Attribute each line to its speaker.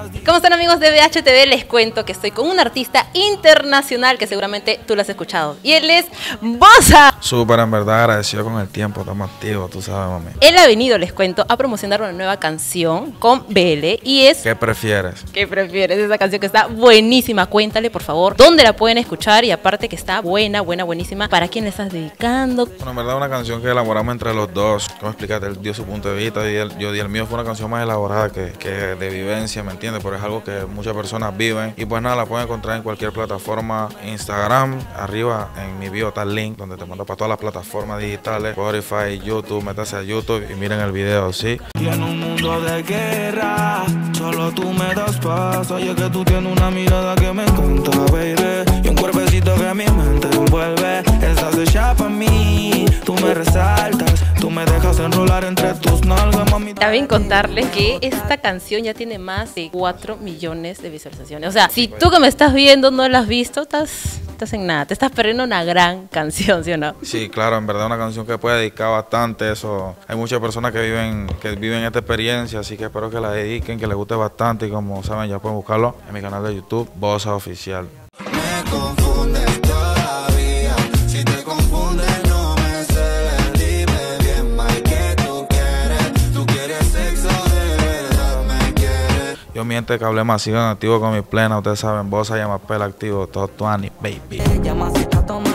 Speaker 1: ¿Cómo están, amigos de BHTV? Les cuento que estoy con un artista internacional que seguramente tú lo has escuchado. Y él es Bosa.
Speaker 2: Súper, en verdad, agradecido con el tiempo, estamos activos, tú sabes, mami.
Speaker 1: Él ha venido, les cuento, a promocionar una nueva canción con BL y es...
Speaker 2: ¿Qué prefieres?
Speaker 1: ¿Qué prefieres? Esa canción que está buenísima. Cuéntale, por favor, dónde la pueden escuchar y aparte que está buenísima. ¿Para quién le estás dedicando?
Speaker 2: Bueno, en verdad, una canción que elaboramos entre los dos. ¿Cómo explicarte? Él dio su punto de vista y yo di el mío. Fue una canción más elaborada que de vivencia, ¿me entiendes? Pero es algo que muchas personas viven. Y pues nada, la pueden encontrar en cualquier plataforma. Instagram, arriba en mi bio está el link donde te mando para todas las plataformas digitales. Spotify, YouTube, métase a YouTube y miren el video, ¿sí?
Speaker 3: Y en un mundo de guerra, solo tú me das paz. Oye, que tú tienes una mirada que me encanta, baby. Y un cuerpecito que mi mente envuelve. Estás hecha para mí, tú me resaltas. Tú me dejas enrolar entre tus nalgas, mami.
Speaker 1: También contarles que esta canción ya tiene más de 4 millones de visualizaciones. O sea, si tú que me estás viendo no la has visto, estás en nada. Te estás perdiendo una gran canción, ¿sí o no?
Speaker 2: Sí, claro, en verdad una canción que puede dedicar bastante eso. Hay muchas personas que viven esta experiencia, así que espero que la dediquen, que les guste bastante. Y como saben, ya pueden buscarlo en mi canal de YouTube, Bosa Oficial.
Speaker 3: Me confundes todavía. Si te confundes, no me celes. Dime bien, Mike, que tú quieres sexo de verdad, me quieres.
Speaker 2: Yo miente que hablé más, sigan activo con mis plenas. Ustedes saben, Bosa llama pela activo, todo 20, baby.
Speaker 3: Llama si está tomando.